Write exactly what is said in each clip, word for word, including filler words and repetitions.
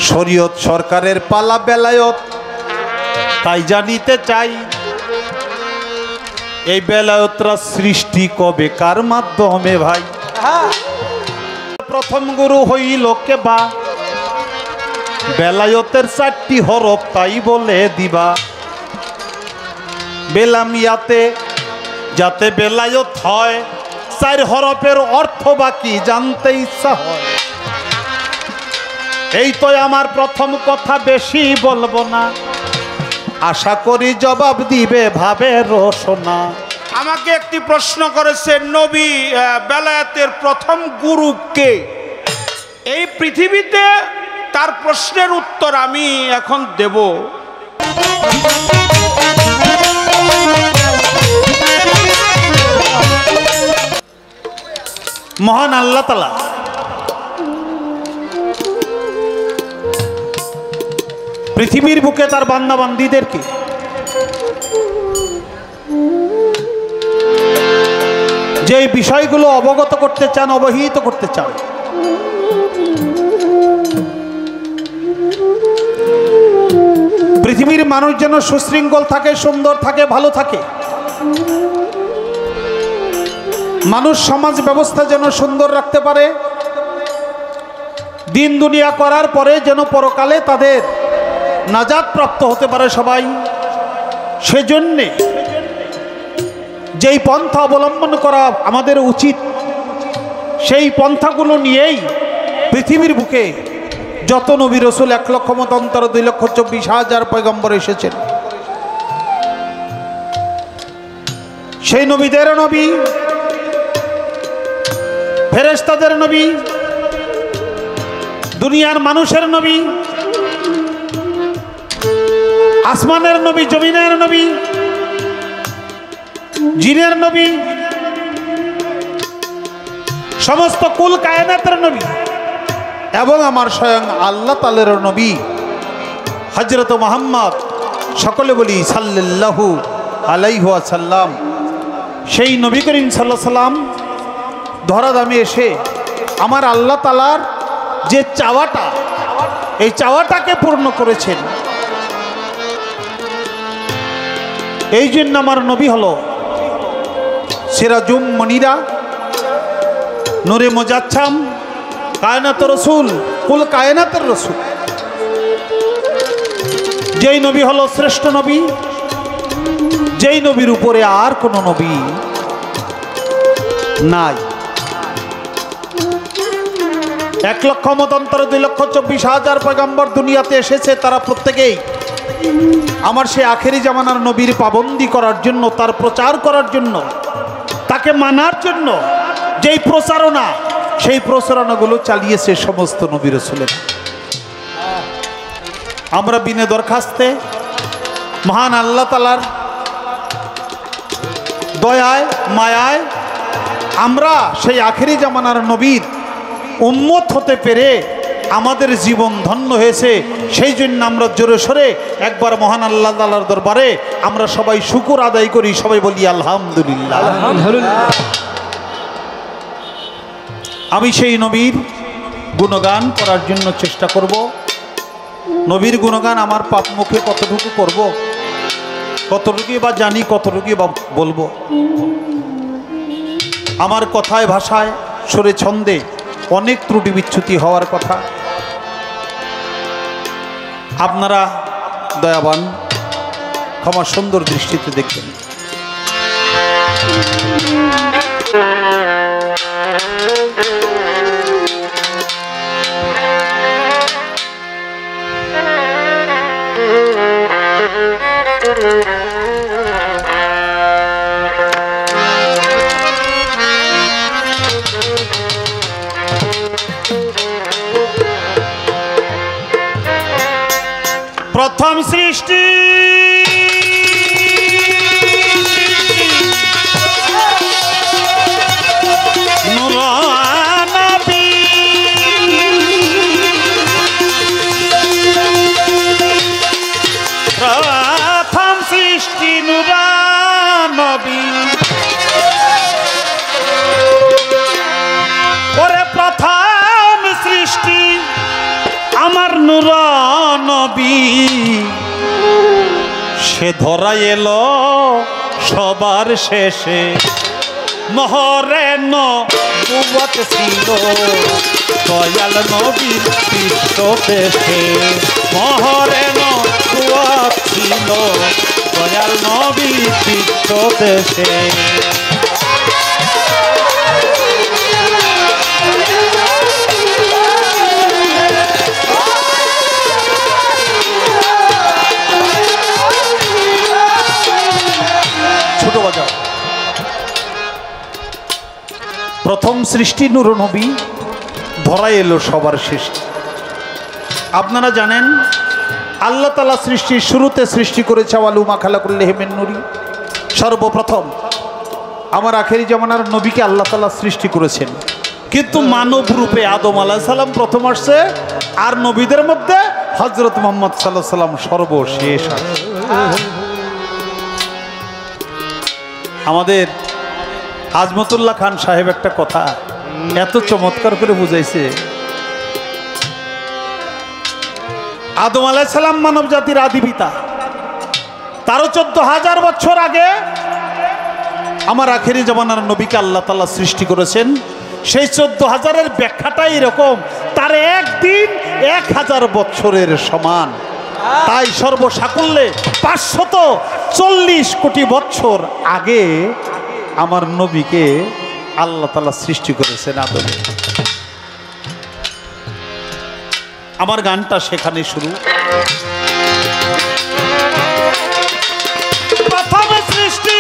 শরীয়ত সরকারের পালা বেলায়ত, তাই জানিতে চাই এই বেলায়তরা সৃষ্টি কবে কার মাধ্যমে ভাই? প্রথম গুরু হইল কে বা? বেলায়তের চারটি হরফ তাই বলে দিবা। বেলামিয়াতে যাতে বেলায়ত হয়, চার হরফের অর্থ বাকি জানতে ইচ্ছা হয়। এই তো আমার প্রথম কথা, বেশি বলবো না, আশা করি জবাব দিবে ভাবে রোশনা। আমাকে একটি প্রশ্ন করেছে, নবী বেলায়েতের প্রথম গুরু কে? এই পৃথিবীতে তার প্রশ্নের উত্তর আমি এখন দেব। মহান আল্লাহ তাআলা পৃথিবীর বুকে তার বান্দা বান্দীদেরকে যে বিষয়গুলো অবগত করতে চান, অবহিত করতে চান, পৃথিবীর মানুষ যেন সুশৃঙ্খল থাকে, সুন্দর থাকে, ভালো থাকে, মানুষ সমাজ ব্যবস্থা যেন সুন্দর রাখতে পারে, দিন দুনিয়া করার পরে যেন পরকালে তাদের নাজাত প্রাপ্ত হতে পারে সবাই। সেজন্যে যেই পন্থা অবলম্বন করা আমাদের উচিত, সেই পন্থাগুলো নিয়েই পৃথিবীর বুকে যত নবী রসুল, এক লক্ষ মতান্তর দুই লক্ষ চব্বিশ হাজার পয়গম্বর এসেছেন, সেই নবীদের নবী, ফেরেশতাদের নবী, দুনিয়ার মানুষের নবী, আসমানের নবী, জমিনের নবী, জিনের নবী, সমস্ত কুল কায়নাতের নবী এবং আমার স্বয়ং আল্লাহ তাআলার নবী হযরত মুহাম্মদ, সকলে বলি সাল্লাল্লাহু আলাইহি ওয়াসাল্লাম। সেই নবী করিম সাল্লাল্লাহু আলাইহি সাল্লাম ধরা দামে এসে আমার আল্লাহ তাআলার যে চাওয়াটা, এই চাওয়াটাকে পূর্ণ করেছেন। এই জন্য আমার নবী হলো সিরাজুম মনিরা, নূরে মুজাচ্ছাম, কায়নাত রসুল, কুল কায়নাতের রসুল। যেই নবী হলো শ্রেষ্ঠ নবী, যেই নবীর উপরে আর কোন নবী নাই। এক লক্ষ মতান্তরে দুই লক্ষ চব্বিশ হাজার পয়গম্বর দুনিয়াতে এসেছে, তারা প্রত্যেকেই আমার সে আখেরি জামানার নবীর পাবন্দি করার জন্য, তার প্রচার করার জন্য, তাকে মানার জন্য যেই প্রচারণা, সেই প্রচারণাগুলো চালিয়েছে সমস্ত নবী রাসূলেরা। আমরা বিনে দরখাস্তে মহান আল্লাহ তাআলার দয়ায় মায়ায় আমরা সেই আখেরি জামানার নবীর উম্মত হতে পেরে আমাদের জীবন ধন্য হয়েছে। সেই জন্য আমরা জোরে সরে একবার মহান আল্লাহ তাআলার দরবারে আমরা সবাই শুকর আদায় করি, সবাই বলি আলহামদুলিল্লাহ। আলহামদুলিল্লাহ। আমি সেই নবীর গুণগান করার জন্য চেষ্টা করব। নবীর গুণগান আমার পাপ মুখে কতটুকু করব, কতটুকুই বা জানি, কতটুকুই বা বলবো। আমার কথায় ভাষায় সুরে ছন্দে অনেক ত্রুটি বিচ্যুতি হওয়ার কথা। আপনারা দয়াবান ক্ষমা সুন্দর দৃষ্টিতে দেখবেন। প্রথম সৃষ্টি নূরানবী, প্রথম সৃষ্টি আমার নূর নবী সে ধরা এলো সবার শেষে মহরে নবুয়ত ছিল দয়াল নবীর পৃষ্ঠদেশে মহরে নবুয়ত ছিল দয়াল নবীর পৃষ্ঠদেশে ছোট বাজাও প্রথম সৃষ্টি নূর নবী ধরা এলো সবার শেষে। আপনারা জানেন আল্লাহ তাআলা সৃষ্টির শুরুতে সৃষ্টি করেছে ওয়ালুমা খালাকুল্লাহি মিন নূরি। সর্বপ্রথম আমার আখেরি জামানার নবীকে আল্লাহ তাআলা সৃষ্টি করেছেন, কিন্তু মানব রূপে আদম আলাইহিস সালাম প্রথম আসছে, আর নবীদের মধ্যে হযরত মুহাম্মদ সাল্লাল্লাহু আলাইহি সাল্লাম সর্বশেষ। আমাদের আজমতুল্লাহ খান সাহেব একটা কথা এত চমৎকার করে বুঝাইছে, আদম আলাইহিস সালাম মানব জাতির আদি পিতা, তারও চোদ্দ হাজার বছর আগে আমার আখেরি জামানার নবীকে আল্লাহ তাআলা সৃষ্টি করেছেন। সেই চোদ্দ হাজারের ব্যাখ্যাটাই এরকম, তার একদিন এক হাজার বছরের সমান। তাই সর্বসাকুল্যে পাঁচশত চল্লিশ কোটি বছর আগে আমার নবীকে আল্লাহ তাআলা সৃষ্টি করেছেন আদমে। আমার গানটা সেখানে শুরু। প্রথম সৃষ্টি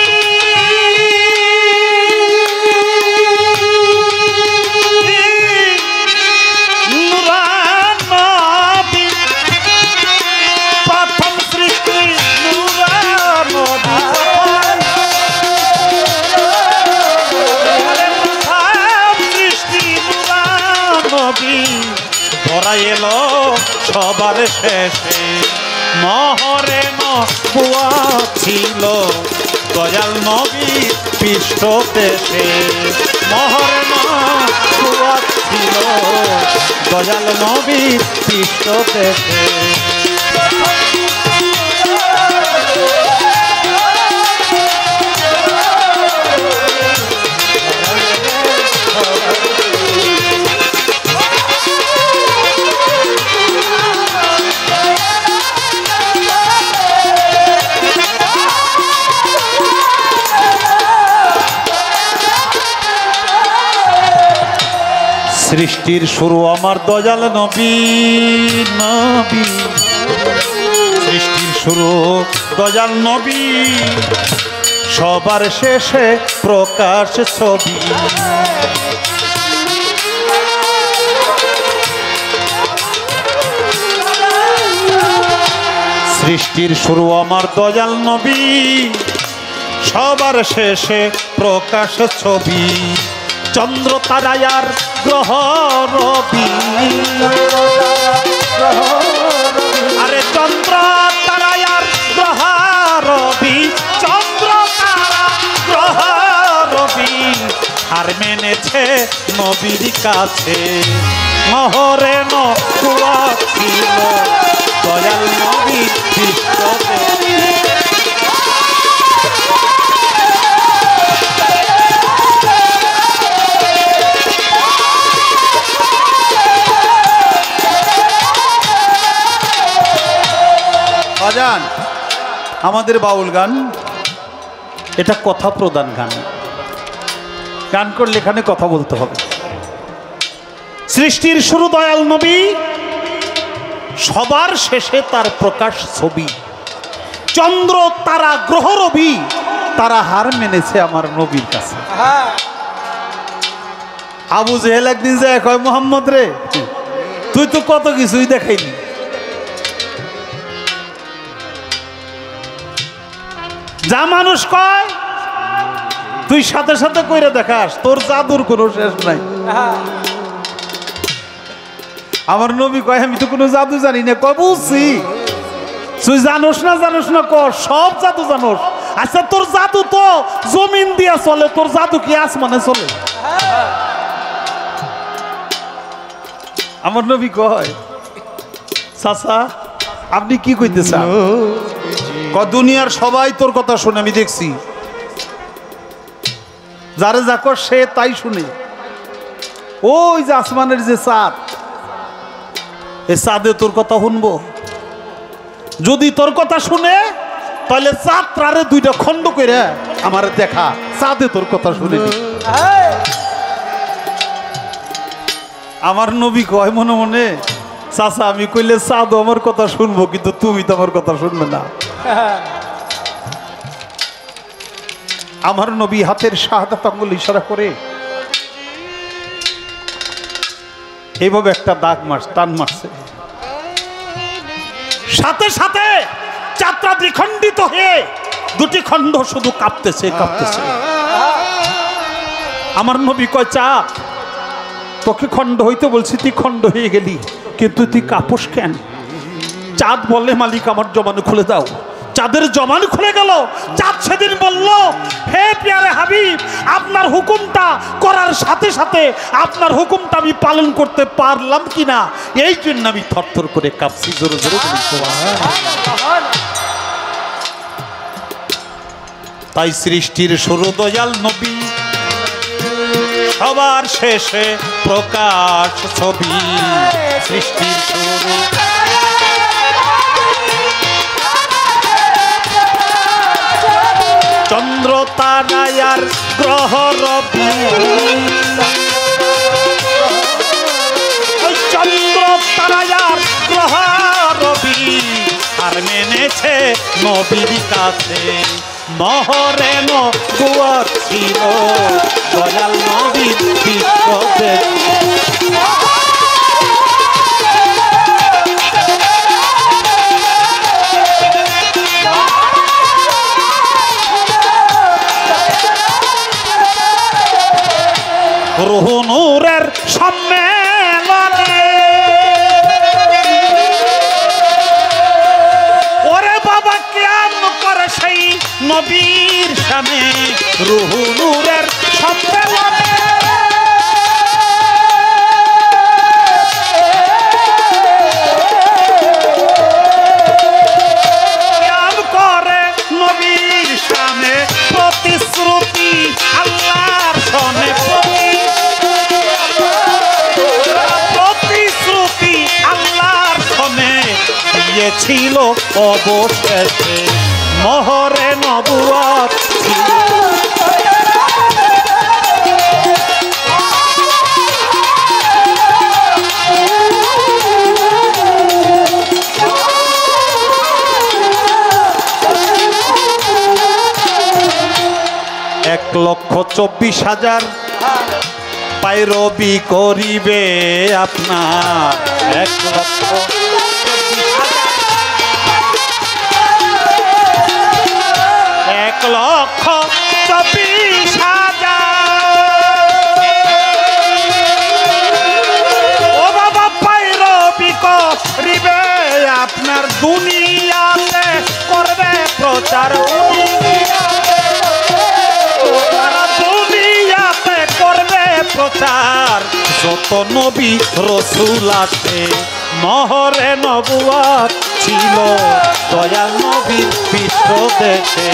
এলো সবার শেষে মহরে নবুয়ত ছিল দয়াল নবীর পৃষ্ঠদেশে মহরে নবুয়ত ছিল দয়াল নবীর পৃষ্ঠদেশে। সৃষ্টির শুরু আমার দয়াল নবী নবী সৃষ্টির শুরু দয়াল নবী সবার শেষে প্রকাশ ছবি সৃষ্টির শুরু আমার দয়াল নবী সবার শেষে প্রকাশ ছবি চন্দ্র তারায়ার গ্রহ রবি আরে চন্দ্র তারায়ার গ্রহ রবি চন্দ্র তারা গ্রহ রবি আর মেনেছে নবীর কাছে মহরে নবুয়ত ছিল দয়াল নবী বিশ্বতে বাজান আমাদের বাউল গান এটা কথা প্রধান গান, গান করলে এখানে কথা বলতে হবে। সৃষ্টির শুরু দয়াল নবী সবার শেষে তার প্রকাশ ছবি চন্দ্র তারা গ্রহ রবি তারা হার মেনেছে আমার নবীর কাছে। আবু জেহেল একদিন যায় কয় মোহাম্মদ রে তুই তো কত কিছুই দেখাইনি, যা মানুষ কয় তুই সাথে সাথে কইরা দেখাস, তোর জাদুর কোনো শেষ নাই। আমার নবী কয় আমি তো কোনো জাদু জানি না। কয় বুঝছি তুই জানোস না জানোস না কর সব জাদু জানোস। আচ্ছা তোর জাদু তো জমিন দিয়া চলে, তোর জাদু কি আসমানে চলে? আমার নবী কয় চাচা আপনি কি কইতে চান? ক দুনিয়ার সবাই তোর কথা শুনে, আমি দেখছি যারে যা কর সে তাই শুনে। ওই যে আসমানের যে চাঁদ, এই চাঁদে তোর কথা শুনবো? যদি তোর কথা শুনে তাহলে চাঁদ তারে দুইটা খণ্ড করে আমার দেখা, চাঁদে তোর কথা শুনে। আমার নবী কয় মনে মনে, চাচা আমি কইলে চাঁদও আমার কথা শুনবো, কিন্তু তুমি তো আমার কথা শুনবে না। আমার নবী হাতের শাহাদাত আঙ্গুল ইশারা করে এইভাবে একটা দাগ মারছে, টান মারছে, সাথে সাথে চাঁদটা দ্বিখণ্ডিত হয়ে দুটি খণ্ড শুধু কাঁপতেছে কাঁপতেছে। আমার নবী কয় চাঁদ তোকে খণ্ড হইতে বলছি, তুই খণ্ড হয়ে গেলি, কিন্তু তুই কাঁপস কেন? চাঁদ বলে মালিক আমার জবান খুলে দাও। চাঁদের জবান খুলে গেল। চাঁদ সেদিন বলল, হে প্যারে হাবিব, আপনার হুকুমটা করার সাথে সাথে আপনার হুকুমটা আমি পালন করতে পারলাম কিনা, এই জন্য আমি থরথর করে কাঁপছি। জোরে জোরে বলি সুবহানাল্লাহ। তাই সৃষ্টির শুরু দয়াল নবী, সবার শেষে প্রকাশ ছবি। সৃষ্টির শুরু চন্দ্র তারায়ার গ্রহ রবি, চন্দ্র তারায়ার গ্রহ রবি আর মেনেছে নবীর কাছে। নহরে নবুয়ত ছিল দয়াল নবীর বিশ্বতে। রুহ নূরের সম্মেলনে ওরে বাবা কিয়াম করে সেই নবীর সামনে। রুহ নূরের সম্মেলনে কিয়াম করে নবীর সামনে। প্রতিশ্রুতি আল্লাহর সনে, প্রতিশ্রুতি আল্লাহর সনে দিয়েছিল অবশেষে। মোহরে নবুয়ত ছিল এক লক্ষ চব্বিশ হাজার পায়রবি করিবে আপনার। এক লক্ষ এক লক্ষ চব্বিশ হাজার ও বাবা পায়রবি করিবে আপনার। দুনিয়াতে করবে প্রচার, দুনিয়াতে করবে প্রচার যত নবী রসুল আছে। নহরে নবুয়ত ছিল দয়াল নবীর বিশ্ব দেশে।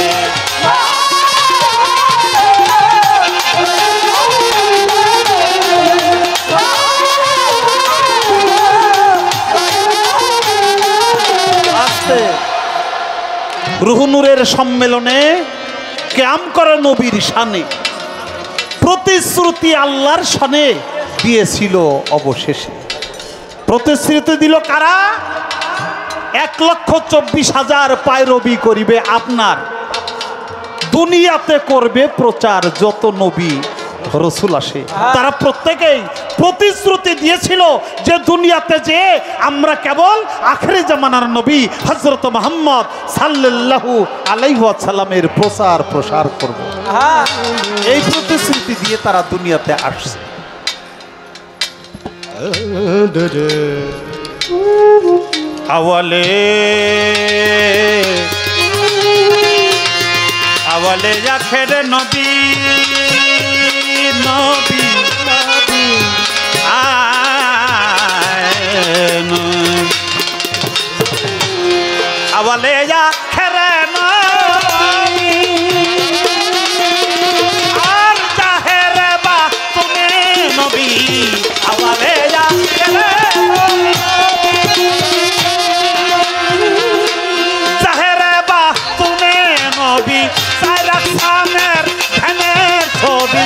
রুহ নূরের সম্মেলনে কিয়াম করে নবীর শানে। প্রতিশ্রুতি আল্লাহর শানে দিয়েছিল অবশেষে। প্রতিশ্রুতি দিল কারা? এক লক্ষ চব্বিশ হাজার পায়রবি করিবে আপনার। দুনিয়াতে করবে প্রচার যত নবী রসুল আসে। তারা প্রত্যেকেই প্রতিশ্রুতি দিয়েছিল যে দুনিয়াতে যে আমরা কেবল আখিরি জামানার নবী হযরত মুহাম্মদ সাল্লাল্লাহু আলাইহি ওয়াসাল্লামের প্রচার প্রসার করব। এই প্রতিশ্রুতি দিয়ে তারা দুনিয়াতে আসছে। আওয়ালে আওয়ালে আখের নবী নবী নবী আয় আওয়ালে আখেরে নবী আর জাহেরে বাতুনে নবী আওয়ালে আখেরে জাহেরে বাতুনে নবী সারা সামের ধ্যানের ছবি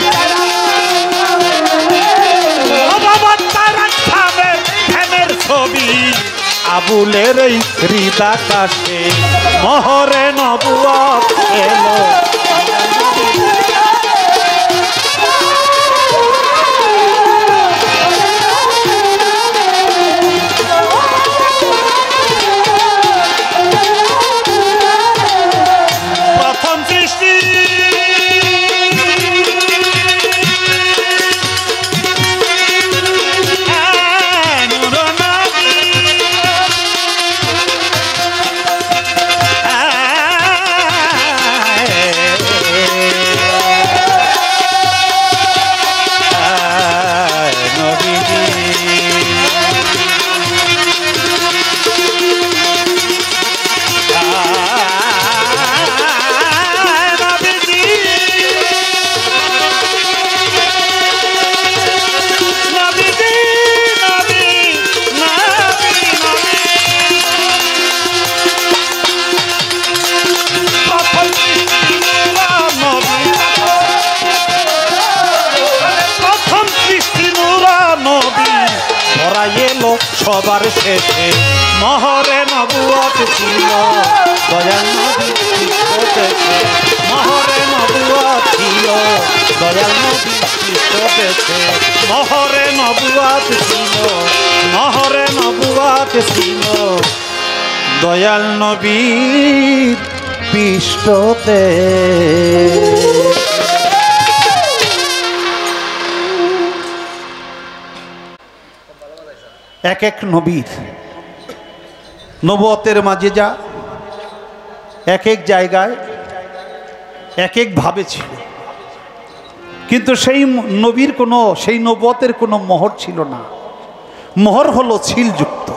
ছবি আবুলের এই হৃদাকাশে মহরে নবুয়ত এলো প্রথম সৃষ্টি সবার শেষে মহরে নবুয়ত ছিল দয়াল নবী সৃষ্টি মহরে নবুয়ত ছিল দয়াল নবী সৃষ্টি মহরে নবুয়ত ছিল মহরে নবুয়ত ছিল দয়াল নবীর পৃষ্ঠতে এক এক নবীর নবুয়তের মাঝে যা এক এক জায়গায় এক এক ভাবে ছিল কিন্তু সেই নবীর কোনো সেই নবুয়তের কোনো মোহর ছিল না মোহর হলো ছিলযুক্ত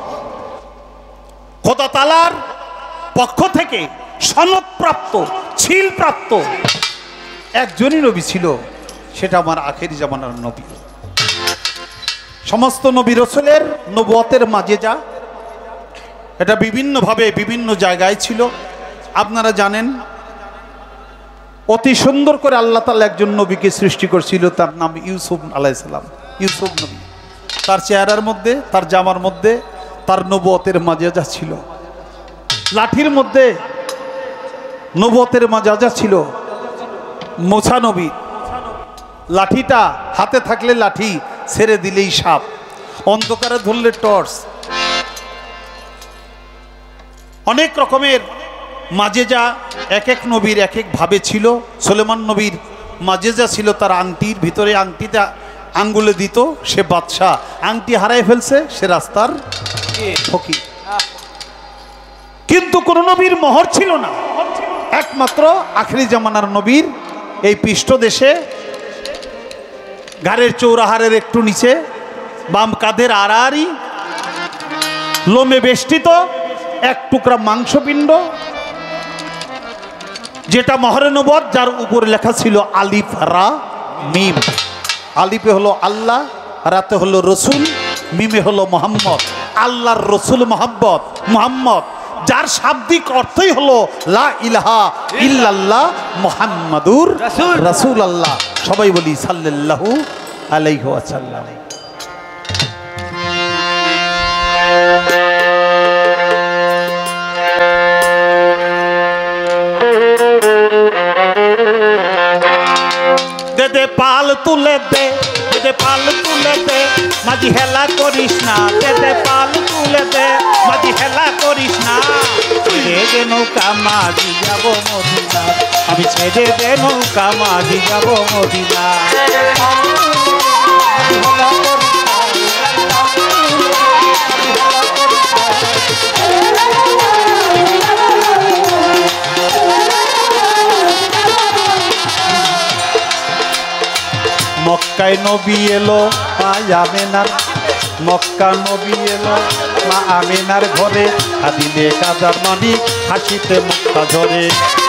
খোদা তাআলার পক্ষ থেকে সনদপ্রাপ্ত ছিলপ্রাপ্ত একজনই নবী ছিল সেটা আমার আখেরি জামানার নবী সমস্ত নবী রাসূলের নবুয়তের মাঝে যা এটা বিভিন্নভাবে বিভিন্ন জায়গায় ছিল আপনারা জানেন অতি সুন্দর করে আল্লাহ তাআলা একজন নবীকে সৃষ্টি করেছিল তার নাম ইউসুফ আলাইহিস সালাম ইউসুফ নবী তার চেহারার মধ্যে তার জামার মধ্যে তার নবুয়তের মাঝে যা ছিল লাঠির মধ্যে নবুয়তের মাঝে যা ছিল মুসা নবী লাঠিটা হাতে থাকলে লাঠি ছেড়ে দিলেই সাপ অন্ধকারে ধরলে টর্চ অনেক রকমের মাঝে যা এক এক নবীর এক এক ভাবে ছিল সুলেমান নবীর মাঝে যা ছিল তার আংটির ভিতরে আংটিটা আঙ্গুলে দিত সে বাদশা আংটি হারায় ফেলছে সে রাস্তার ফকির কিন্তু কোন নবীর মোহর ছিল না একমাত্র আখেরি জামানার নবীর এই পৃষ্ঠদেশে ঘাড়ের চৌরাহারের একটু নিচে বাম কাঁধের আড়াআড়ি লোমে বেষ্টিত এক টুকরা মাংসপিণ্ড যেটা মহরে নবুয়ত যার উপরে লেখা ছিল আলিফ রা মিম আলিফে হলো আল্লাহ রাতে হলো রসুল মিমে হলো মোহাম্মদ আল্লাহর রসুল মোহাম্মদ মোহাম্মদ যার শাব্দিক অর্থই হলো লা ইলাহা ইল্লাল্লাহ মুহাম্মাদুর রাসূলুল্লাহ সবাই বলি সাল্লাল্লাহু আলাইহি ওয়াসাল্লাম দে দে পাল তুলে দে দে দে পাল তুলে দে মাঝি হেলা করিস না দে দে পাল তুলে দে মাঝি হেলা করিস না ছেড়ে দে নৌকা মাঝি যাব মদিনা আমি ছেড়ে দে নৌকা মাঝি যাব মদিনা মক্কায় নবী এলো আমেনার মক্কা নবী এলো মা আমিনার ঘরে কাঁদিলে কাদার মানি হাসিতে মুক্তা ঝরে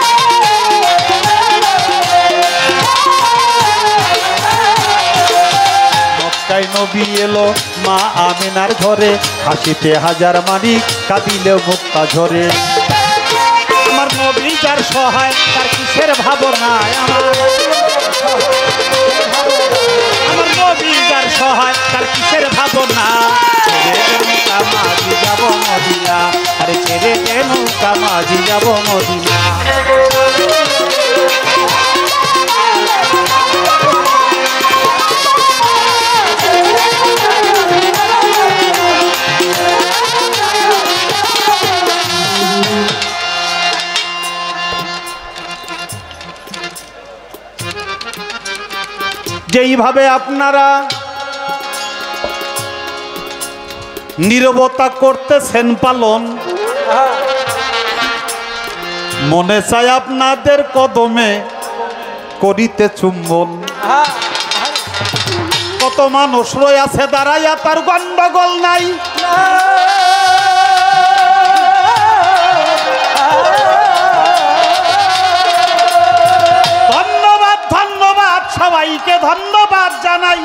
মক্কায় নবী এলো মা আমিনার ঘরে হাসিতে হাজার মানি কাঁদিলে মুক্তা ঝরে আমার নবী যার সহায় তার কিসের ভাবনায় আমার আমার নবী যার সহায় তার কিসের ভাবনা ছেড়ে নৌকা মাঝি যাব মদিনা আরে ছেড়ে নৌকা মাঝি যাব মদিনা যেইভাবে আপনারা নীরবতা করতেছেন পালন মনে চায় আপনাদের কদমে করিতে চুম্বন কত মানুষ রয়ে আছে দাঁড়াইয়া তার গন্ডগোল নাই সবাইকে ধন্যবাদ জানাই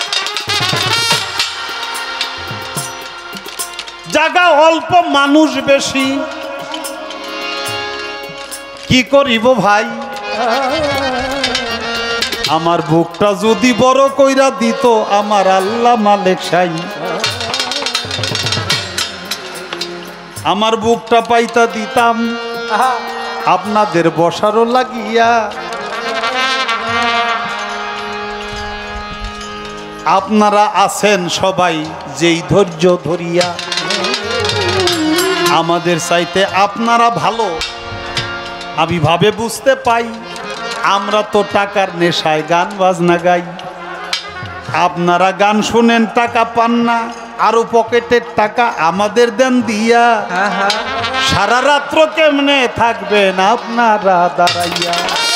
জায়গা অল্প মানুষ বেশি কি করিব ভাই আমার বুকটা যদি বড় কইরা দিত আমার আল্লাহ মালিক সাই আমার বুকটা পাইতা দিতাম আপনাদের বসারও লাগিয়া আপনারা আছেন সবাই যেই ধৈর্য ধরিয়া আমাদের চাইতে আপনারা ভালো আমি ভাবে বুঝতে পাই আমরা তো টাকার নেশায় গান বাজনা গাই আপনারা গান শুনেন টাকা পান না আরো পকেটের টাকা আমাদের দেন দিয়া সারা রাত্র কেমনে থাকবেন আপনারা দাঁড়াইয়া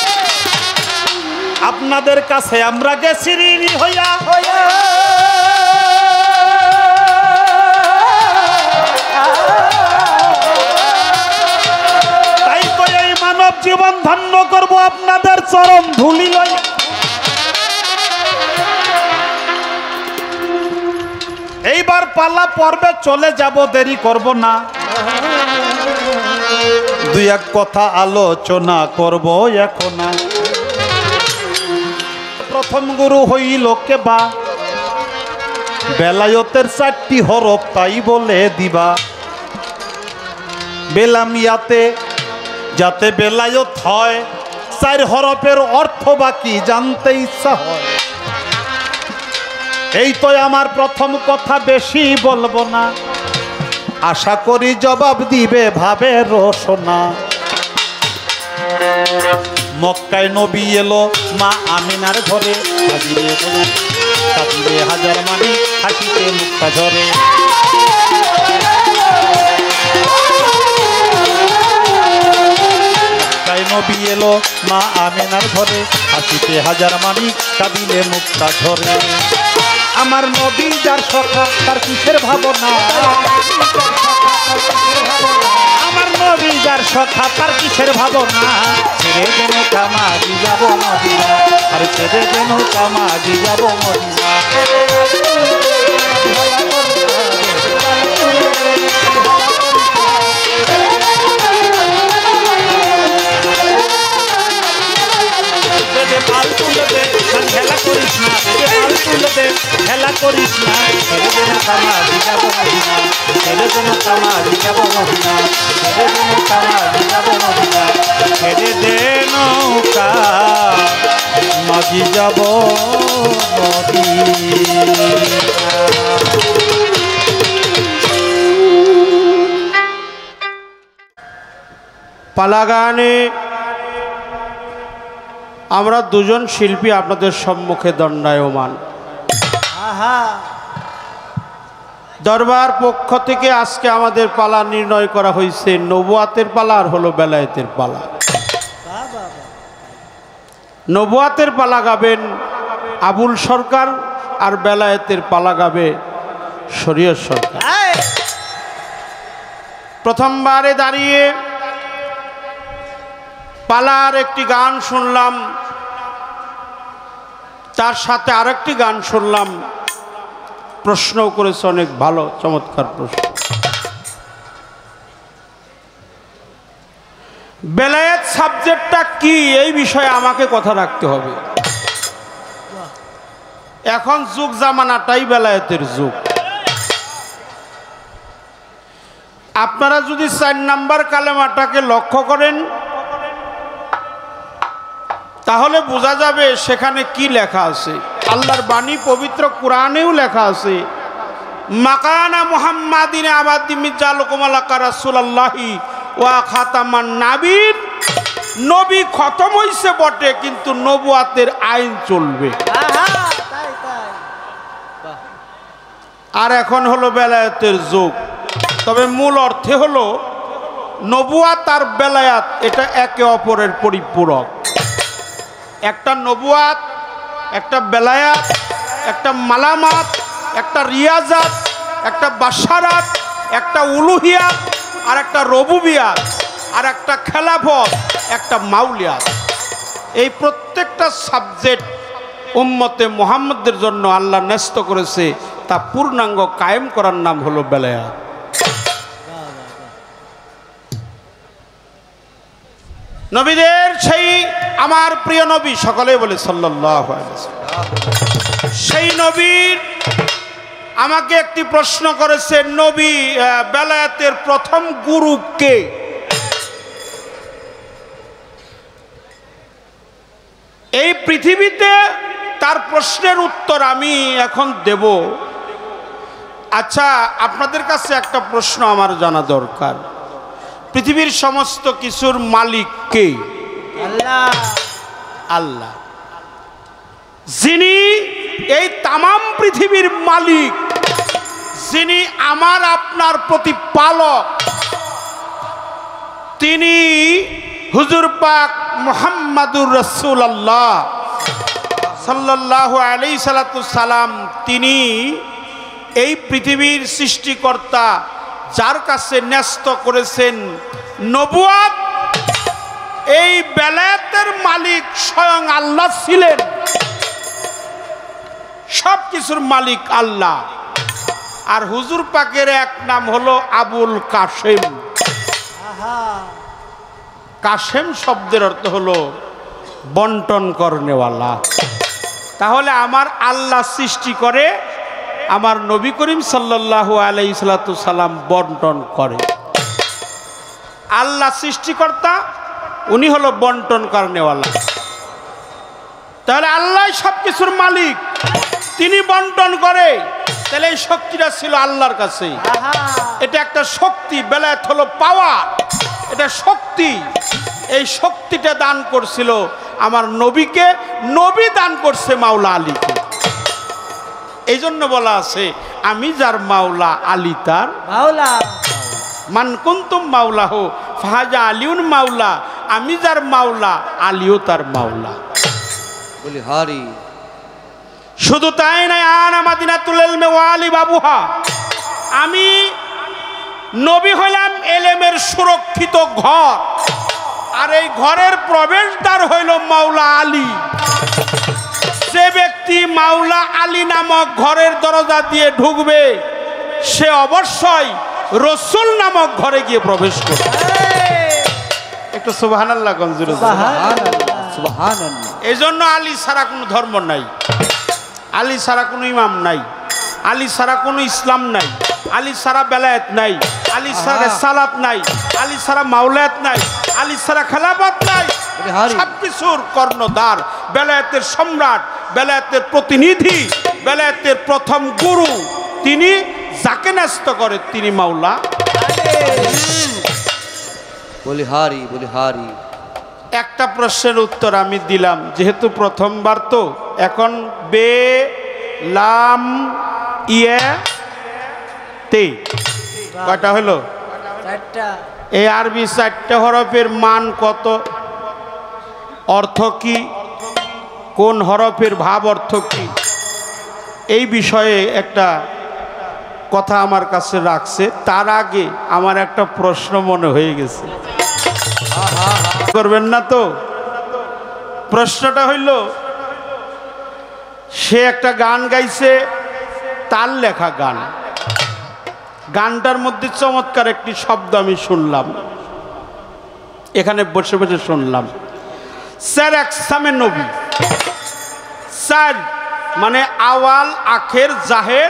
আপনাদের কাছে আমরা গেছি ঋণী হইয়া তাই তো এই মানব জীবন ধন্য করব আপনাদের চরম ধুলি লইয়া এইবার পালা পর্বে চলে যাব দেরি করব না দুই এক কথা আলোচনা করব এখন প্রথম গুরু হইল কেবা বেলায়তের চারটি হরফ তাই বলে দিবা বেলামিয়াতে যাতে বেলায়ত হয় চার হরফের অর্থ বাকি জানতে ইচ্ছা হয় এই তো আমার প্রথম কথা বেশি বলবো না আশা করি জবাব দিবে ভাবে রোশনা মক্কায় নবী এলো মা আমিনার ঘরে কাঁদিলে হাজার মানি হাসিতে মুক্তা ঝরে মক্কায় নবী এলো মা আমিনার ঘরে হাসিতে হাজার মানি কাঁদিলে মুক্তা ঝরে আমার নবী যার সখা তার কিসের ভাবনা আমার নবী যার সখা তার কিসের ভাবনা ছেড়ে দেন কামাজি যাব মদিনা আর ছেড়ে দেন কামাজি যাব মদিনা খেলা করিস না খেলা করিস না ছেড়ে দেন কামাজি যাব মদিনা ছেড়ে দেন কামাজি যাব মদিনা ছেড়ে দেন কামাজি যাব মদিনা ছেড়ে দেন কামাজি যাব পালাগানে আমরা দুজন শিল্পী আপনাদের সম্মুখে দণ্ডায়মান দরবার পক্ষ থেকে আজকে আমাদের পালা নির্ণয় করা হয়েছে নবুয়াতের পালা আর হলো বেলায়েতের পালা নবুয়াতের পালা গাবেন আবুল সরকার আর বেলায়েতের পালা গাবে শরীয়ত সরকার প্রথমবারে দাঁড়িয়ে পালার একটি গান শুনলাম, তার সাথে আরেকটি গান শুনলাম, প্রশ্নও করেছে অনেক ভালো চমৎকার প্রশ্ন। বেলায়েত সাবজেক্টটা কি এই বিষয়ে আমাকে কথা রাখতে হবে। এখন যুগ জামানাটাই বেলায়েতের যুগ। আপনারা যদি চার নাম্বার কালেমাটাকে লক্ষ্য করেন তাহলে বোঝা যাবে সেখানে কি লেখা আছে। আল্লাহর বাণী পবিত্র কোরআনেও লেখা আছে, মাকানা মুহাম্মাদিন আবাদি মিজালুকুমালাকা রাসূলুল্লাহি ওয়া খাতামান নাবিয়্যিন। নবী খতম হইছে বটে, কিন্তু নবুয়াতের আইন চলবে। আর এখন হলো বেলায়েতের যুগ। তবে মূল অর্থে হলো নবুয়াত আর বেলায়াত এটা একে অপরের পরিপূরক। একটা নবুয়াত, একটা বেলায়াত, একটা মালামাত, একটা রিয়াজাত, একটা বাশারাত, একটা উলুহিয়াত, আর একটা রবুবিয়াত, আর একটা খেলাফত, একটা মাউলিয়াত। এই প্রত্যেকটা সাবজেক্ট উম্মতে মুহাম্মদের জন্য আল্লাহ ন্যস্ত করেছে, তা পূর্ণাঙ্গ কায়েম করার নাম হলো বেলায়াত। নবীদের সেই আমার প্রিয় নবী, সকলে বলে সাল্লাল্লাহু আলাইহি ওয়াসাল্লাম, সেই নবীর আমাকে একটি প্রশ্ন করেছে, নবী বেলায়েতের প্রথম গুরু কে? এই পৃথিবীতে তার প্রশ্নের উত্তর আমি এখন দেব। আচ্ছা, আপনাদের কাছে একটা প্রশ্ন আমার জানা দরকার, পৃথিবীর সমস্ত কিছুর মালিক কে? আল্লাহ। আল্লাহ যিনি এই তামাম পৃথিবীর মালিক, যিনি আমার আপনার প্রতিপালক, তিনি হুজুর পাক মুহাম্মাদুর রাসূলুল্লাহ সাল্লাল্লাহু আলাইহি সাল্লাম। তিনি এই পৃথিবীর সৃষ্টিকর্তা, যার কাছে ন্যস্ত করেছেন নবুয়াত। এই বেলায়েতের মালিক স্বয়ং আল্লাহ ছিলেন, সব কিছুর মালিক আল্লাহ। আর হুজুর পাকের এক নাম হলো আবুল কাশেম। কাশেম শব্দের অর্থ হলো বন্টন করনেওয়ালা। তাহলে আমার আল্লাহ সৃষ্টি করে, আমার নবী করিম সাল্লাল্লাহু আলাইহি সাল্লাম বন্টন করে। আল্লাহ সৃষ্টিকর্তা, উনি হলো বন্টন করনেওয়ালা। তাহলে আল্লাহ সব কিছুর মালিক, তিনি বন্টন করে। তাহলে এই শক্তিটা ছিল আল্লাহর কাছে। এটা একটা শক্তি, বেলায়েত হলো পাওয়ার, এটা শক্তি। এই শক্তিটা দান করছিল আমার নবীকে, নবী দান করছে মাওলা আলীকে। এই জন্য বলা আছে, আমি যার মাওলা আলী তার মাওলা। মান কুনতুম মাওলা হো ফাহাজা আলিউন মাওলা। আমি যার মাওলা, আলীও তার মাওলা। বলি হারি। শুধু তাই নয়, আনা মাদিনাতুল ইলমি ওয়া আলী বাবুহা। আমি নবী হইলাম এলেমের সুরক্ষিত ঘর, আর এই ঘরের প্রবেশদ্বার হইল মাওলা আলী। যে ব্যক্তি মাওলা আলী নামক ঘরের দরজা দিয়ে ঢুকবে, সে অবশ্যই রসুল নামক ঘরে গিয়ে প্রবেশ করবে। একটু সুবহানাল্লাহ গঞ্জুরে। সুবহানাল্লাহ। এই জন্য আলী ছাড়া কোনো ধর্ম নাই, আলী ছাড়া কোনো ইমাম নাই, আলী ছাড়া কোনো ইসলাম নাই, আলী ছাড়া বেলায়েত নাই, আলী ছাড়া সালাত নাই, আলী ছাড়া মাওলায়াত নাই, আলী ছাড়া খেলাফত নাই। সব কিছুর কর্ণধার, বেলায়েতের সম্রাট, বেলায়েতের প্রতিনিধি, বেলায়েতের প্রথম গুরু, তিনি যাকে ন্যস্ত করে তিনি মাওলা। বলি হারি, বলি হারি। একটা প্রশ্নের উত্তর আমি দিলাম, যেহেতু প্রথমবার তো। এখন বে লাম ইয়ে তে কয়টা হলো? চারটা। এই আরবি চারটা হরফের মান কত, অর্থ কি, কোন হরফের ভাব অর্থ কি, এই বিষয়ে একটা কথা আমার কাছে রাখছে, তার আগে আমার একটা প্রশ্ন মনে হয়ে গেছে, করবেন না তো? প্রশ্নটা হইল, সে একটা গান গাইছে, তার লেখা গান, গানটার মধ্যে চমৎকার একটি শব্দ আমি শুনলাম, এখানে বসে বসে শুনলাম, স্যার একসামে নবী। স্যার মানে আওয়াল আখের জাহের,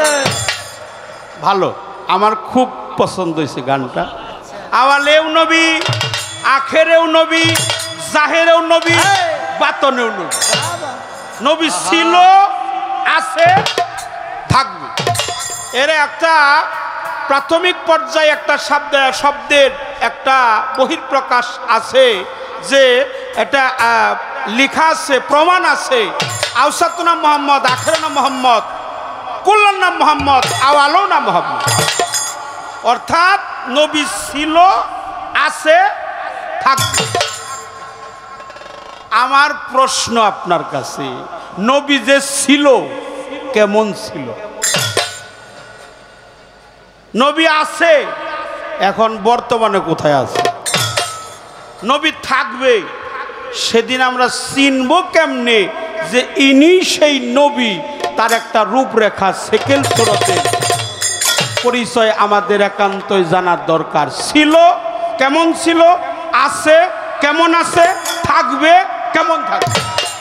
ভালো, আমার খুব পছন্দ হয়েছে গানটা। আওয়ালেও নবী, আখেরেও নবী, জাহেরেও নবী, বাতনেও নবী। নবী ছিল, আছে, থাকবে। এর একটা প্রাথমিক পর্যায়ে একটা শব্দ শব্দের একটা বহিঃপ্রকাশ আছে, যে এটা লেখা আছে, প্রমাণ আছে, আওসাতুনা মোহাম্মদ, আখেরনা মোহাম্মদ, কুল্লার নাম মোহাম্মদ, আওয়ালও নাম মোহাম্মদ। অর্থাৎ নবী ছিল, আছে, থাকবে। আমার প্রশ্ন আপনার কাছে, নবী যে ছিল কেমন ছিল? নবী আছে, এখন বর্তমানে কোথায় আছে? নবী থাকবে, সেদিন আমরা চিনব কেমনে যে ইনি সেই নবী? তার একটা রূপরেখা, সেকেল সুরতে পরিচয় আমাদের একান্তই জানার দরকার। ছিল, কেমন ছিল, আছে, কেমন আছে, থাকবে, কেমন থাকবে।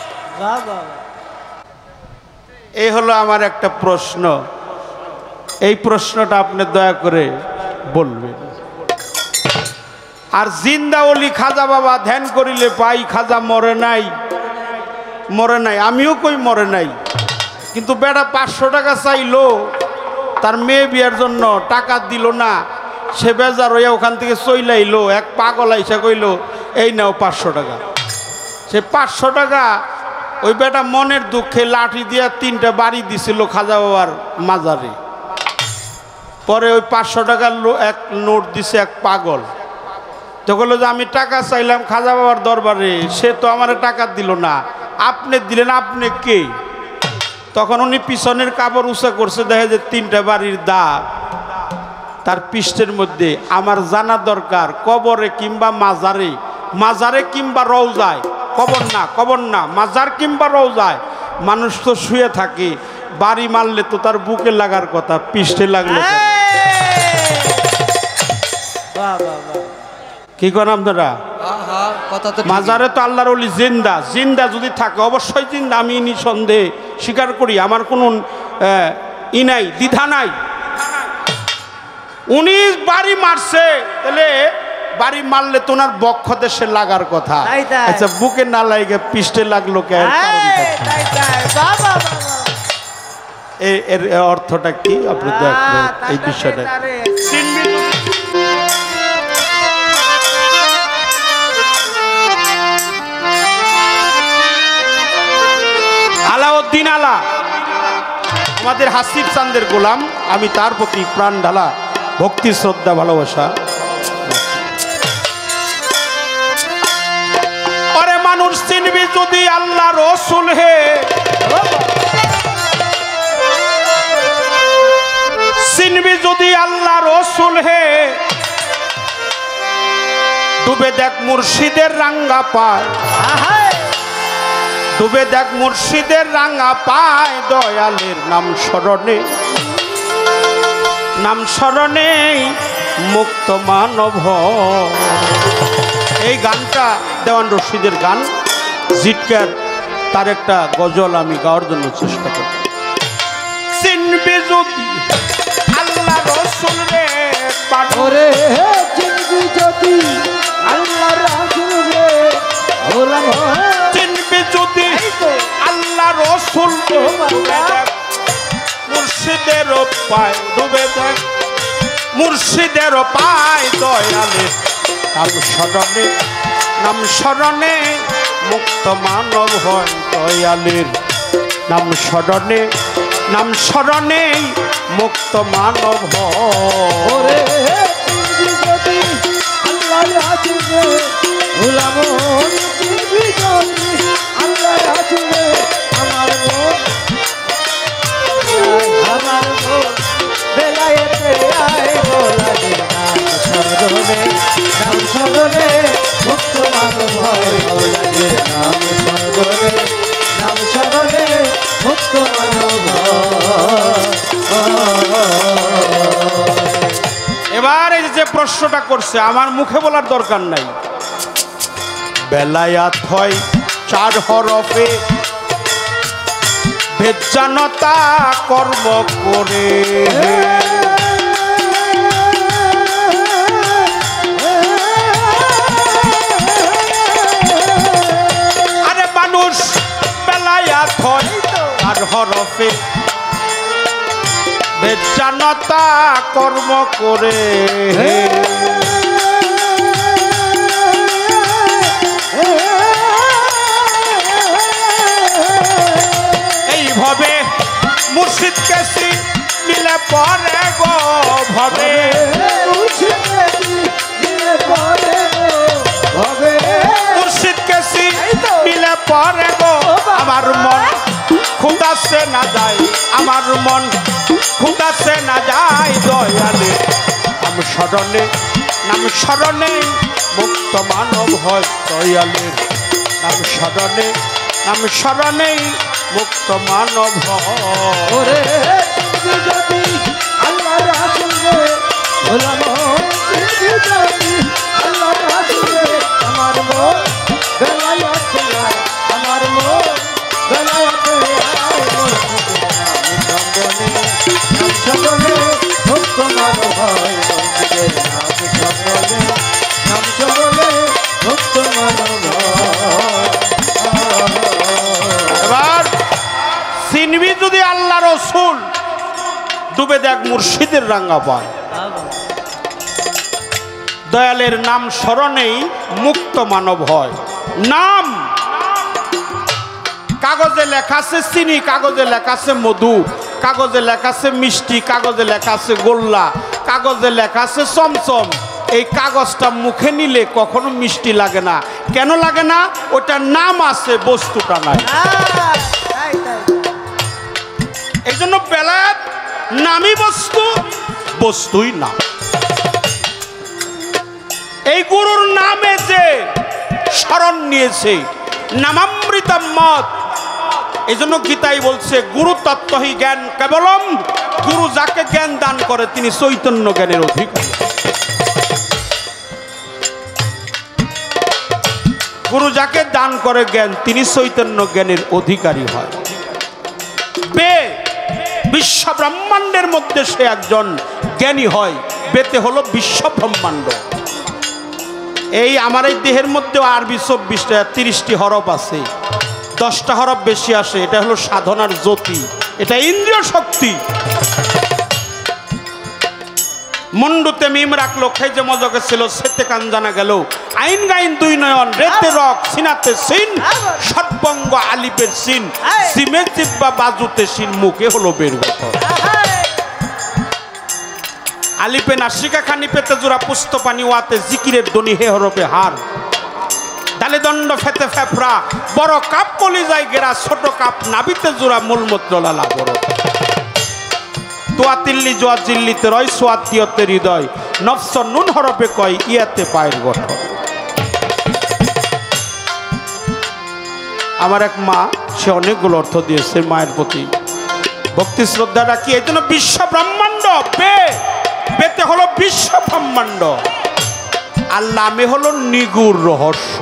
এই হলো আমার একটা প্রশ্ন, এই প্রশ্নটা আপনি দয়া করে বলবেন। আর জিন্দা ওলি খাজা বাবা ধ্যান করিলে পাই, খাজা মরে নাই, মরে নাই, আমিও কই মরে নাই, কিন্তু বেটা পাঁচশো টাকা চাইলো তার মেয়ে বিয়ার জন্য, টাকা দিল না, সে বেজার হইয়া ওখান থেকে চইলাইলো। এক পাগল আইসা কইল, এই নাও পাঁচশো টাকা। সে পাঁচশো টাকা ওই বেটা মনের দুঃখে লাঠি দিয়া তিনটা বাড়ি দিছিল খাজা বাবার মাজারে। পরে ওই পাঁচশো টাকার এক নোট দিছে এক পাগল, তো বললো যে আমি টাকা চাইলাম খাজা বাবার দরবারে, সে তো আমার টাকা দিল না, আপনি দিলেন, আপনি কে? তখন উনি পিছনের কাপড় উঁচা করছে, দেখে যে তিনটা বাড়ির দাগ তার পৃষ্ঠের মধ্যে। আমার জানা দরকার, কবরে কিংবা মাজারে, মাজারে কিংবা রওজায়, কবর না, কবর না, মাজার কিংবা রওজায় মানুষ তো শুয়ে থাকে, বাড়ি মারলে তো তার বুকে লাগার কথা, পৃষ্ঠে লাগলে। কি করেন আপনারা? মাজারে তো আল্লাহর ওলি জিন্দা, জিন্দা যদি থাকে অবশ্যই জিন্দা, আমি নিঃসন্দেহে স্বীকার করি, আমার কোনো ই নাই, দ্বিধা নাই। উনি বাড়ি মারছে, তাহলে বাড়ি মারলে তো ওনার বক্ষ দেশে লাগার কথা, আচ্ছা বুকে না লাগে পৃষ্ঠে লাগলো কেন? এর অর্থটা কি আপনি দেখবেন এই বিষয়টা। আলাউদ্দিন আলা আমাদের হাসিব চাঁদের গোলাম, আমি তার প্রতি প্রাণ ঢালা ভক্তি, শ্রদ্ধা, ভালোবাসা। ওরে মানুষ চিনবি যদি আল্লাহ রসুল হে, চিনবি যদি আল্লাহ রসুল হে, ডুবে দেখ মুর্শিদের রাঙ্গা পায়, ডুবে দেখ মুর্শিদের রাঙ্গা পায়, দয়ালের নাম স্মরণে, নাম স্মরণে মুক্ত মানব। এই গানটা দেওয়ান রশিদের গান, জিটকার তার একটা গজল আমি গাওয়ার জন্য চেষ্টা করি। চিনবি যদি আল্লাহ রসুল রে, ওরে চিনবি যদি আল্লাহ রসুল রে, চিনবি যদি আল্লাহ রসুল, মুর্শিদের পায়, ডুবে দেখ মুর্শিদের পায়, দয়ালে নাম স্মরণে, নাম স্মরণে মুক্ত মানব হয়, দয়ালের নাম স্মরণে, নাম স্মরণে মুক্ত মানব হয়। চিনবি যদি আল্লাহ রসুল রে, গোলাম চিনবি যদি আল্লাহ রসুল রে, আমার আমার এবার এই যে প্রশ্নটা করছে আমার মুখে বলার দরকার নাই। বেলায়াত হয় চার হরফে, ভেজ্জানতা কর্ম করে। আরে মানুষ বেলায়াত হয় চার হরফে, ভেজ্জানতা কর্ম করে। এইভাবে মুর্শিদ কেসি মিলে পরে গো ভবে, মুর্শিদ কেসি মিলে পরে গো। আমার মন খুদাসে না যায়, আমার মন খুদাসে না যায় দয়ালে। নাম স্মরণে নাম স্মরণে মুক্ত মানব হয় দয়ালের। নাম স্মরণে নাম স্মরণে মুক্ত মানব হয়। যদি আল্লাহ রাসূলে গোলাম হই, যদি আল্লাহ রাসূলে আমার মন বেলায়াত হয়, আমার মন বেলায়াত হয়। নাম স্মরণে মুক্ত মানব হয়, নাম স্মরণে নাম স্মরণে মুক্ত মানব হয়। এবার চিনবি যদি আল্লাহ রসুল, ডুবে দেখ মুর্শিদের রাঙ্গা পায়। দয়ালের নাম স্মরণেই মুক্ত মানব হয়। নাম কাগজে লেখা আছে চিনি, কাগজে লেখা আছে মধু, কাগজে লেখা আছে মিষ্টি, কাগজে লেখা আছে গোল্লা, কাগজে লেখা আছে চমচম। এই কাগজটা মুখে নিলে কখনো মিষ্টি লাগে না। কেন লাগে না? ওটার নাম আছে, বস্তুটা নাই। এই জন্য বেলায়াত নামই বস্তু, বস্তুই না। এই গুরুর নামে যে শরণ নিয়েছে, নামামৃতম মত। এই জন্য গীতাই বলছে গুরু তত্ত্বহি জ্ঞান কেবলম, গুরু যাকে জ্ঞান দান করে তিনি চৈতন্য জ্ঞানের অধিকারী। গুরু যাকে দান করে জ্ঞান তিনি চৈতন্য জ্ঞানের অধিকারী হয়। বে বিশ্ব ব্রহ্মাণ্ডের মধ্যে সে একজন জ্ঞানী হয়। বেতে হলো বিশ্ব ব্রহ্মাণ্ড। এই আমার এই দেহের মধ্যেও আরবি চব্বিশটা তিরিশটি হরফ আছে, দশটা হরফ বেশি আসে। এটা হলো সাধনার জ্যোতি, এটা ইন্দ্রিয় শক্তি। মুন্ডুতে মিম রাখলো, খেজে মজকে ছিল, সেতে কান জানা গেল। আইন গাইন দুই নয়ন, রেতে রক, সিনাতে সিন, সর্বঙ্গ আলিপের সিন, সিমে জিব্বা বাজুতে সিন, মুখে হলো বের গঠন। আলিপে নাসিকা খানি পেতে জোড়া পুস্ত পানি ওয়াতে জিকিরের ধ্বনি হে হরপে হার। ডালে দণ্ড ফেতে ফেফরা, বড় কাপ কলি যায় গেরা, ছোট কাপ নাবিতে জোড়া মূলমূত্র লালা বড়। তোয়া তিল্লি জোয়া জিল্লিতে রয়, সোয়াদ দিয়তে হৃদয়, নফস নুন হরপে কয় ইয়াতে পায়ের গঠন। আমার এক মা, সে অনেকগুলো অর্থ দিয়েছে মায়ের প্রতি ভক্তি শ্রদ্ধা রাখি। এই জন্য বিশ্ব ব্রহ্মাণ্ড বে, বেতে হলো বিশ্ব ব্রহ্মাণ্ড। আর নামে হলো নিগুড় রহস্য।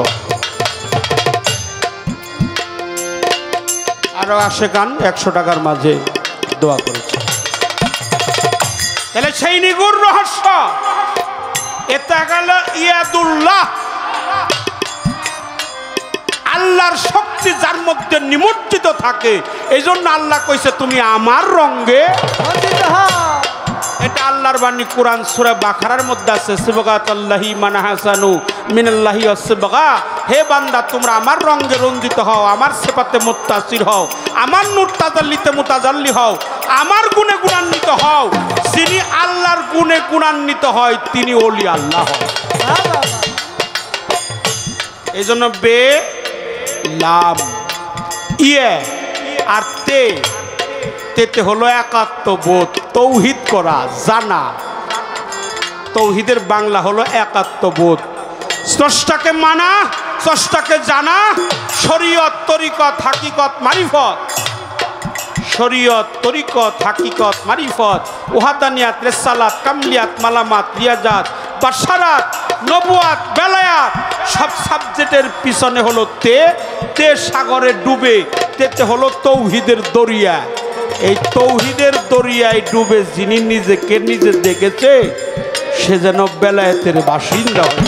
আরো আসে গান একশো টাকার মাঝে দোয়া করেছে। তাহলে সেই নিগুড় রহস্য এটা গেল ইয়াদুল্লাহ, আল্লাহর শক্তি যার মধ্যে নিমজ্জিত থাকে। এই জন্য আল্লাহ কইছে তুমি আমার রঙে। এটা আল্লাহর বাণী, কোরআন সূরা বাকারার মধ্যে আছে, সিবগাতুল্লাহি মান হাসানু মিনাল্লাহি ওয়াসবাগা। হে বান্দা তোমরা আমার রঙে রঞ্জিত হও, আমার সিফাতে মুত্তাসির হও, আমার নূর তাজাল্লিতে মুতাজাল্লি হও, আমার গুণে গুণান্বিত হও। যিনি আল্লাহর গুণে গুণান্বিত হয় তিনি ওলি আল্লাহ হয়। এই জন্য বে লাম ইয়ে আর তে, তেতে হলো একাত্মবোধ, তৌহিদ করা, জানা। তৌহিদের বাংলা হলো একাত্মবোধ। স্রষ্টাকে মানা, স্রষ্টাকে জানা, শরীয়ত তরিকত হাকিকত মারিফত শরীয়ত, তরিকত, হাকিকত, মারিফত, ওহাদানিয়াত, রেসালাত, কামলিয়াত, মালামাত, রিয়াজাত, বাশারাত, নবুয়াত, বেলায়াত সব সাবজেক্টের পিছনে হলো তে তে সাগরে ডুবে, তেতে হলো তৌহিদের দরিয়া। এই তৌহিদের দরিয়ায় ডুবে যিনি নিজেকে নিজে দেখেছে সে যেন বেলায়েতের বাসিন্দা হয়।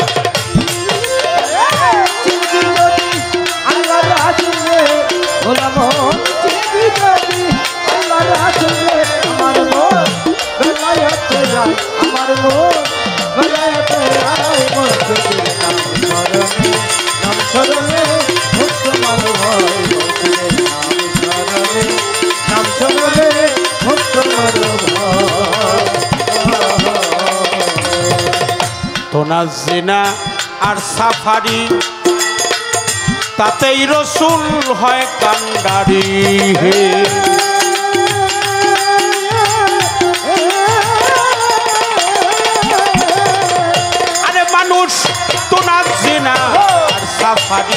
তোনাজিনা আর সাফারি তাতেই রসুল হয় কান্ডারি হে। আরে মানুষ তোনাজিনা আর সাফারি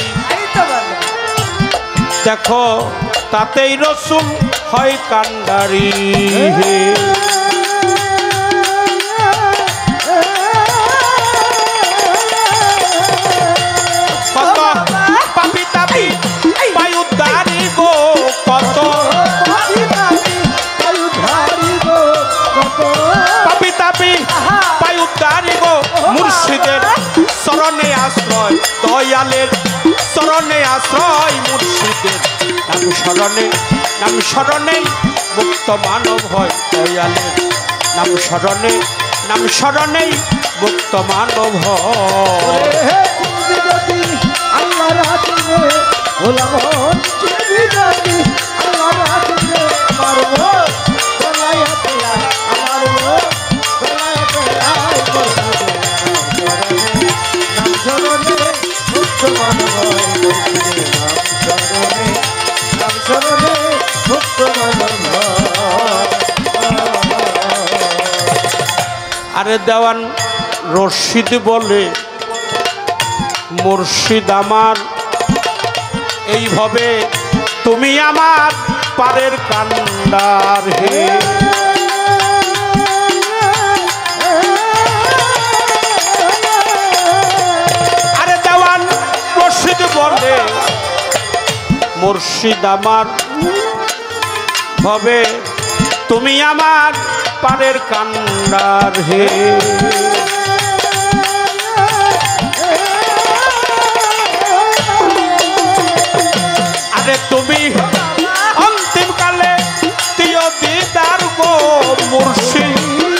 দেখো তাতেই রসুল হয় কান্ডারি হে। মুর্শিদের শরণে আশ্রয়, দয়ালের শরণে আশ্রয়, মুর্শিদের নাম শরণে নাম শরণে মুক্ত মানব হয়, দয়ালের নাম শরণে নাম শরণে মুক্ত মানব হয়। আরে দেওয়ান রশিদ বলে মুর্শিদ আমার এইভাবে তুমি আমার পারের কান্ডার হে। আরে দেওয়ান রশিদ বলে মুর্শিদ আমার ভাবে তুমি আমার পারের কান্ডার হে। আরে তুমি অন্তিম কালে তিয় দিদার গো মুর্শিদ,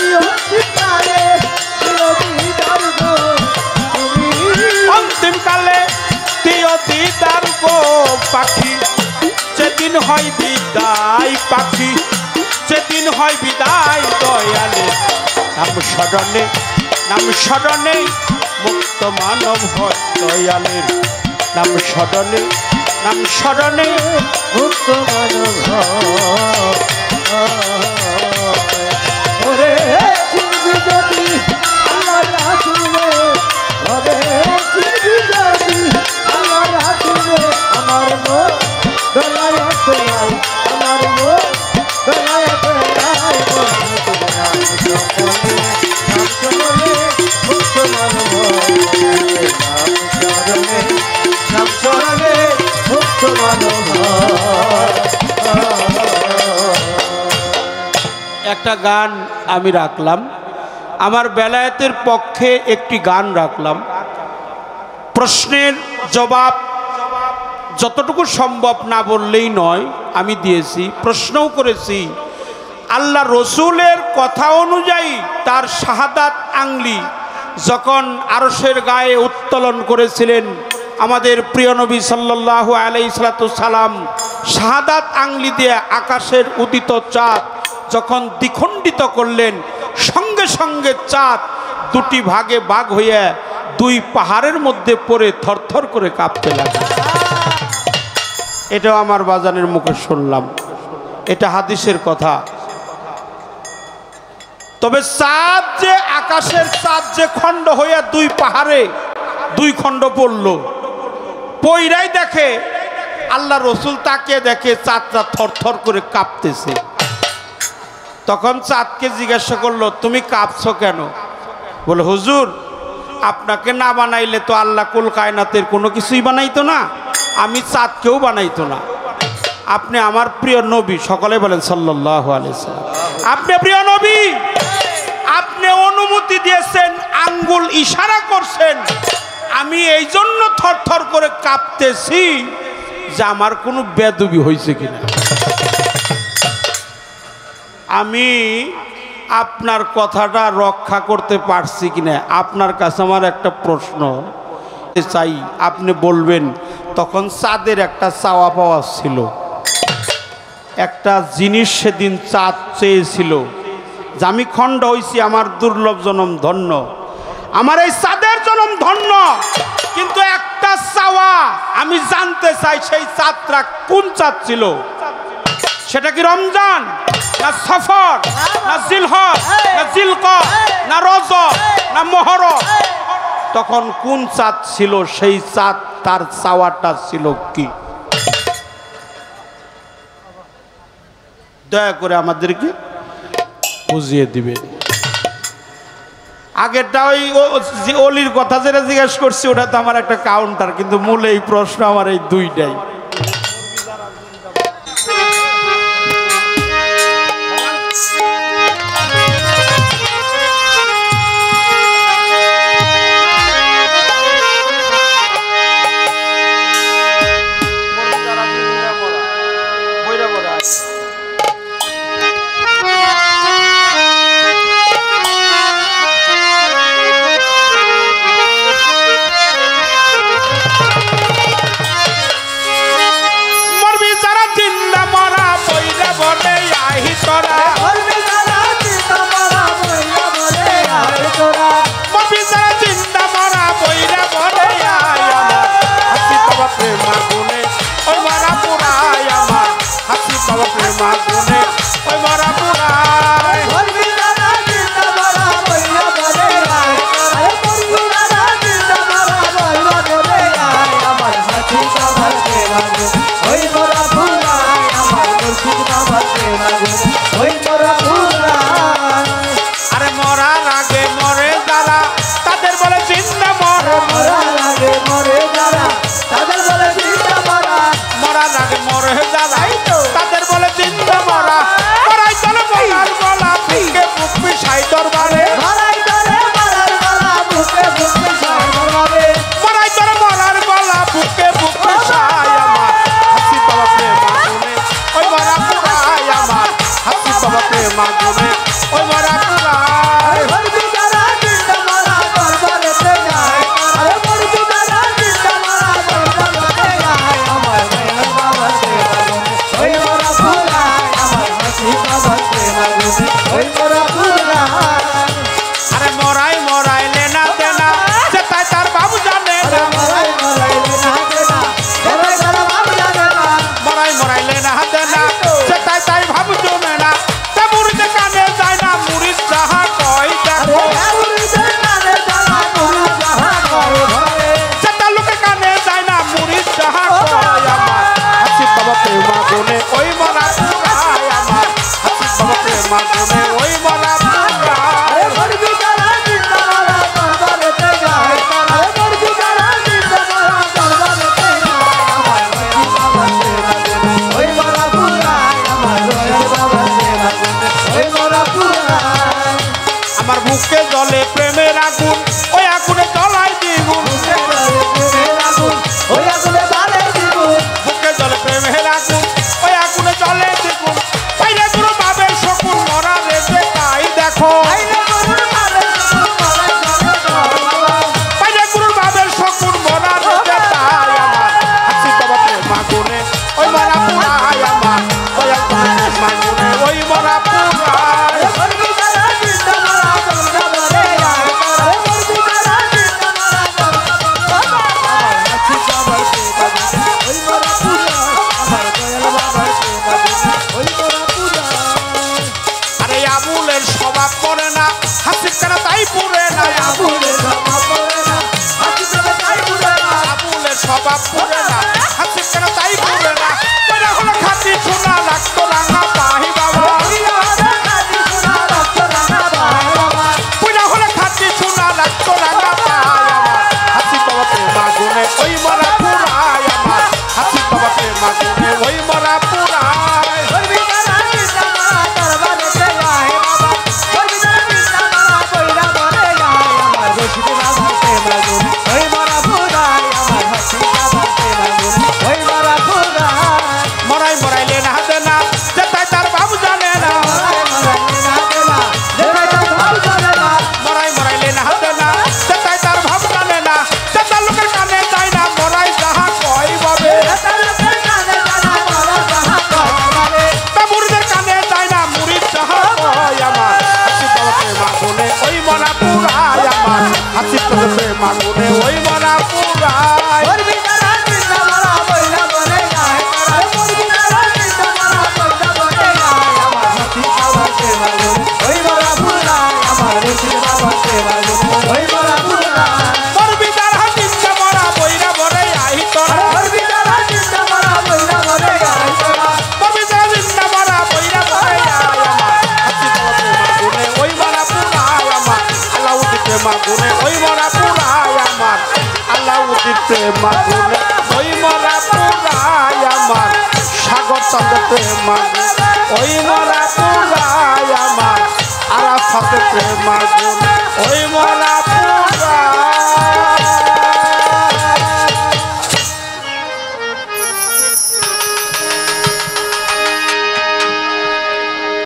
অন্তিম কালে তিয় দিদার গো পাখি, যেদিন হয় বিদায় পাখি, যেদিন হয় বিদায় দয়ালে নাম স্মরণে নাম স্মরণে মুক্ত মানব হয়, দয়ালের নাম স্মরণে নাম স্মরণে মুক্ত মানব হয়। একটা গান আমি রাখলাম, আমার বেলায়েতের পক্ষে একটি গান রাখলাম। প্রশ্নের জবাব যতটুকু সম্ভব না বললেই নয় আমি দিয়েছি, প্রশ্নও করেছি। আল্লাহ রসুলের কথা অনুযায়ী তার শাহাদাত আংলি যখন আরশের গায়ে উত্তোলন করেছিলেন আমাদের প্রিয় নবী সাল্লাল্লাহু আলাইহি সাল্লাম, শাহাদাত আংলি দিয়ে আকাশের উদিত চাঁদ যখন দ্বিখণ্ডিত করলেন, সঙ্গে সঙ্গে চাঁদ দুটি ভাগে ভাগ হইয়া দুই পাহাড়ের মধ্যে পড়ে থরথর করে কাঁপতে লাগলো। এটাও আমার বাজানের মুখে শুনলাম, এটা হাদিসের কথা। তবে চাঁদ যে আকাশের চাঁদ যে খণ্ড হইয়া দুই পাহাড়ে দুই খণ্ড পড়ল, পইরাই দেখে আল্লাহ রসুল তাকে দেখে চাঁদটা থরথর করে কাঁপতেছে। তখন চাঁদকে জিজ্ঞাসা করলো, তুমি কাঁপছো কেন? বলে, হুজুর, আপনাকে না বানাইলে তো আল্লাহ কুল কায়নাতের কোনো কিছুই বানাইতো না, আমি চাঁদকেও বানাইতো না। আপনি আমার প্রিয় নবী। সকলে বলেন সাল্লাল্লাহু আলাইহি সাল্লাম। আপনি প্রিয় নবী, আপনি অনুমতি দিয়েছেন, আঙ্গুল ইশারা করছেন, আমি এই জন্য থরথর করে কাঁপতেছি যে আমার কোনো বেদবি হয়েছে কিনা। আমি আপনার কথাটা রক্ষা করতে পারছি কিনা, আপনার কাছে আমার একটা প্রশ্ন চাই, আপনি বলবেন। তখন চাঁদের একটা চাওয়া পাওয়া ছিল, একটা জিনিস সেদিন চাঁদ চেয়েছিল যে আমি খণ্ড হইছি, আমার দুর্লভ জনম ধন্য, আমার এই চাঁদের জনম ধন্য, কিন্তু একটা চাওয়া আমি জানতে চাই সেই চাঁদটা কোন চাঁদ ছিল। সেটা কি রমজান, না সফর, না জিলহজ, না জিলকদ, না রজব, না মুহররম? তখন কোন চাঁদ ছিল, সেই চাঁদ তার চাওয়াটা ছিল কি? দয়া করে আমাদেরকে বুঝিয়ে দিবেন। আগেরটা ওই যে অলির কথা যেটা জিজ্ঞেস করছি ওটা তো আমার একটা কাউন্টার, কিন্তু মূল এই প্রশ্ন আমার এই দুইটাই। আমার বুকে জ্বলে প্রেমের আগুন, ওই আগুনে জ্বলাই দ্বিগুণ। বুকে জ্বলে প্রেমের আগুন, ওই আগুনে জ্বলে দ্বিগুণ। পাইলে গুরু বাবের শকুন মরা রেজে তাই দেখো, পাইলে গুরুর বাবের শকুন মরা রেজে তাই আমার হাসি বাবা প্রেম আগুনে ওই মরা পুরাই আমার, ওই আগুনে মাগুনে ওই মরা পুরাই। চিত্ততে প্রেম আগুনে ওই মরা পুরায় মাগুনে ওই মরা পুরায় আমার আল্লাউদ্দিন প্রেম আগুনে ওই মরা পুরায় আমার সাগর চন্দ্র প্রেম আগুনে ওই মরা পুরায় আমার আরাফাতে প্রেম আগুনে ওই মরা